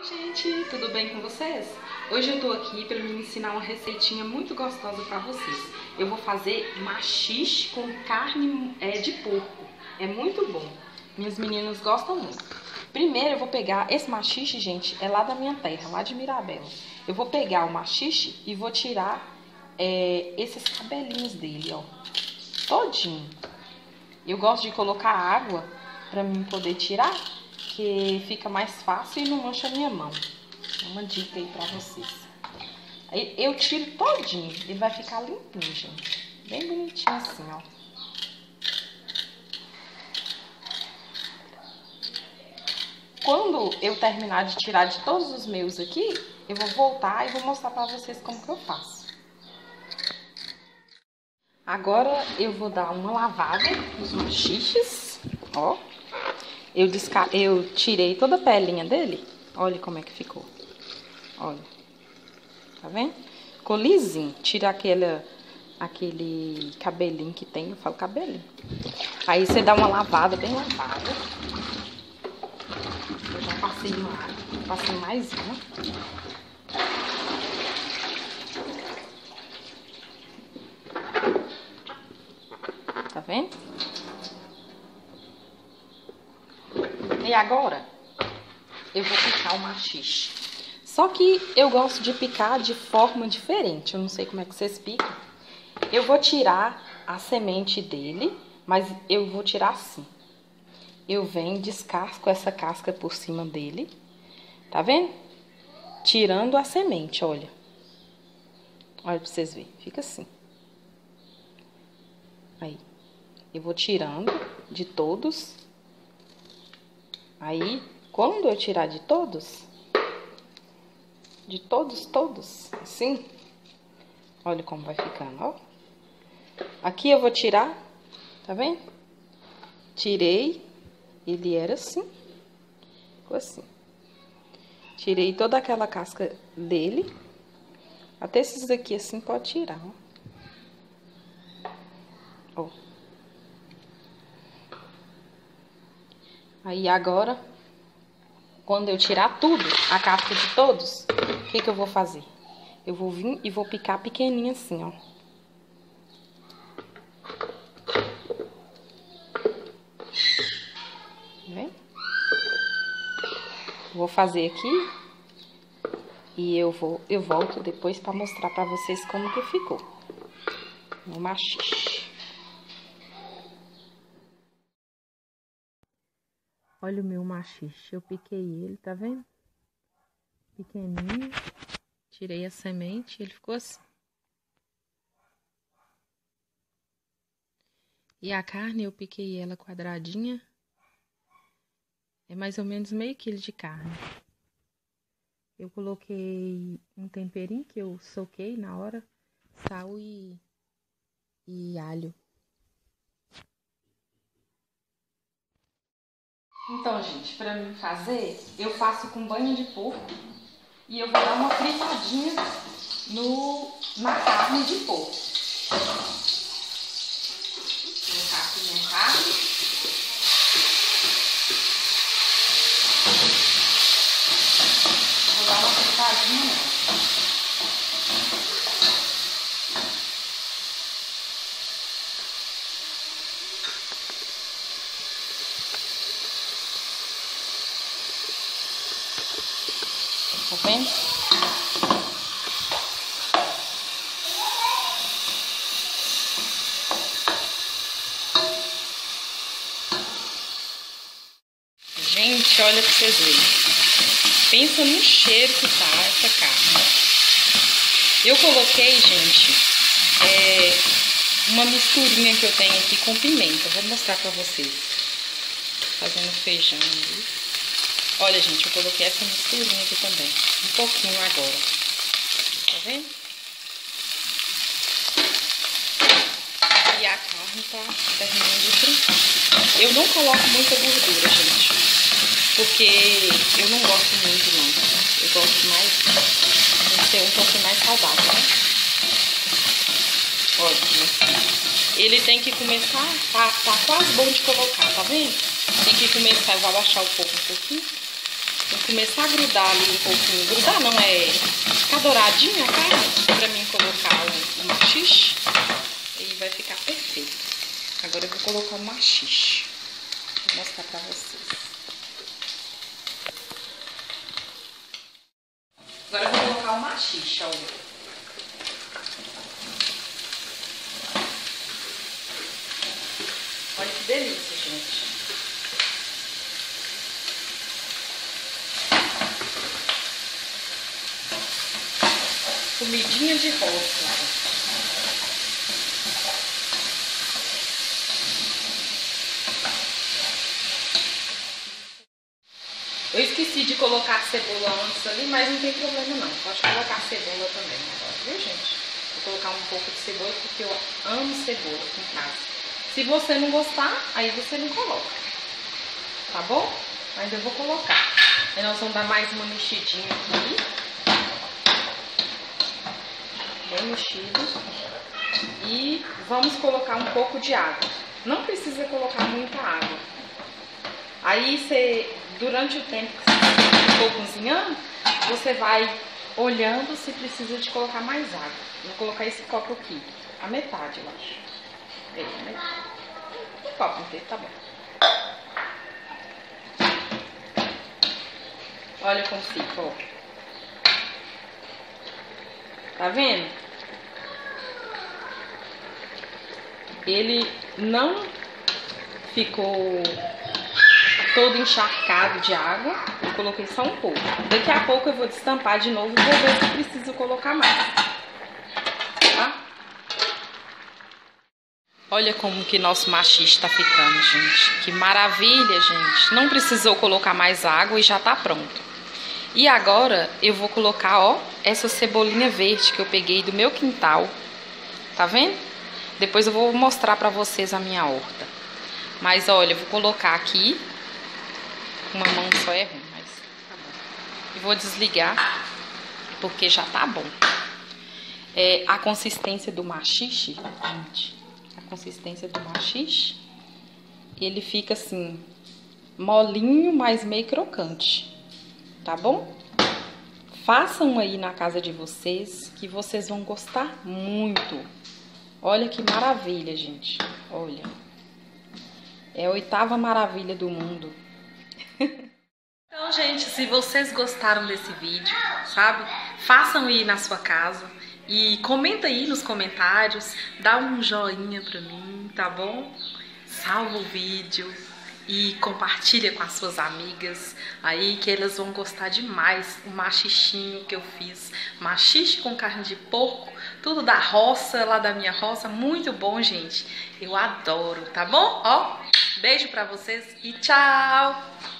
Gente, tudo bem com vocês? Hoje eu tô aqui para me ensinar uma receitinha muito gostosa para vocês. Eu vou fazer maxixe com carne de porco. É muito bom. Minhas meninas gostam muito. Primeiro eu vou pegar esse maxixe, gente, é lá da minha terra, lá de Mirabela. Eu vou pegar o maxixe e vou tirar esses cabelinhos dele, ó, todinho. Eu gosto de colocar água para mim poder tirar, que fica mais fácil e não mancha a minha mão. É uma dica aí pra vocês. Aí eu tiro todinho, ele vai ficar limpinho, gente. Bem bonitinho assim, ó. Quando eu terminar de tirar de todos os meus aqui, eu vou voltar e vou mostrar pra vocês como que eu faço. Agora eu vou dar uma lavada nos maxiches, ó. Eu tirei toda a pelinha dele. Olha como é que ficou. Olha. Tá vendo? Ficou lisinho. Tira aquele cabelinho que tem. Eu falo cabelinho. Aí você dá uma lavada, bem lavada. Eu já passei mais uma. Tá vendo? E agora, eu vou picar o maxixe. Só que eu gosto de picar de forma diferente. Eu não sei como é que vocês picam. Eu vou tirar a semente dele, mas eu vou tirar assim. Eu venho, descasco essa casca por cima dele. Tá vendo? Tirando a semente, olha. Olha pra vocês verem. Fica assim. Aí. Eu vou tirando de todos. Aí, quando eu tirar de todos, assim, olha como vai ficando, ó. Aqui eu vou tirar, tá vendo? Tirei, ele era assim, ficou assim. Tirei toda aquela casca dele, até esses daqui assim pode tirar, ó. Ó. Aí agora, quando eu tirar tudo, a casca de todos, o que eu vou fazer? Eu vou vir e vou picar pequenininho assim, ó. Tá vendo? Vou fazer aqui e eu volto depois pra mostrar pra vocês como que ficou o maxixe. Olha o meu maxixe, eu piquei ele, tá vendo? Pequenininho. Tirei a semente, ele ficou assim. E a carne, eu piquei ela quadradinha. É mais ou menos meio quilo de carne. Eu coloquei um temperinho que eu soquei na hora. Sal e alho. Então, gente, pra mim fazer, eu faço com banho de porco. E eu vou dar uma fritadinha na carne de porco. Vou colocar aqui minha carne. Vou dar uma fritadinha nela. Tá vendo? Gente, olha pra vocês verem. Pensa no cheiro que tá essa carne. Eu coloquei, gente, uma misturinha que eu tenho aqui com pimenta. Vou mostrar pra vocês. Fazendo feijão ali. Olha, gente, eu coloquei essa misturinha aqui também. Um pouquinho agora. Tá vendo? E a carne tá terminando de fritar. Eu não coloco muita gordura, gente. Porque eu não gosto muito, não. Eu gosto mais de ser um pouquinho mais saudável, né? Olha, ele tem que começar, tá quase bom de colocar, tá vendo? Tem que começar, eu vou abaixar o fogo um pouquinho. Vou começar a grudar ali um pouquinho. Grudar não, é ficar douradinha a carne, pra mim colocar o maxixe. E vai ficar perfeito. Agora eu vou colocar o maxixe. Vou mostrar pra vocês. Agora eu vou colocar o maxixe, ó. Olha que delícia, gente. Comidinha de roça. Eu esqueci de colocar cebola antes ali, mas não tem problema não. Pode colocar cebola também agora, viu, gente? Vou colocar um pouco de cebola porque eu amo cebola aqui em casa. Se você não gostar, aí você não coloca. Tá bom? Mas eu vou colocar. Aí nós vamos dar mais uma mexidinha aqui. Bem mexido. E vamos colocar um pouco de água. Não precisa colocar muita água. Aí você, durante o tempo que você for cozinhando, você vai olhando se precisa de colocar mais água. Vou colocar esse copo aqui, a metade, eu acho. É, a metade. Um copo inteiro, tá bom. Olha como fica, ó. Tá vendo? Ele não ficou todo encharcado de água. Eu coloquei só um pouco. Daqui a pouco eu vou destampar de novo e vou ver se preciso colocar mais. Tá? Olha como que nosso maxixe tá ficando, gente. Que maravilha, gente. Não precisou colocar mais água e já tá pronto. E agora eu vou colocar, ó, essa cebolinha verde que eu peguei do meu quintal. Tá vendo? Depois eu vou mostrar pra vocês a minha horta. Mas olha, eu vou colocar aqui. Uma mão só é ruim, mas tá bom. E vou desligar, porque já tá bom. É, a consistência do maxixe, gente, a consistência do maxixe, ele fica assim, molinho, mas meio crocante. Tá bom? Façam aí na casa de vocês, que vocês vão gostar muito. Olha que maravilha, gente. Olha. É a 8ª maravilha do mundo. Então, gente, se vocês gostaram desse vídeo, sabe? Façam aí na sua casa. E comenta aí nos comentários. Dá um joinha pra mim, tá bom? Salva o vídeo. E compartilha com as suas amigas aí, que elas vão gostar demais. O maxixinho que eu fiz, maxixe com carne de porco, tudo da roça, lá da minha roça, muito bom, gente. Eu adoro, tá bom? Ó, beijo pra vocês e tchau!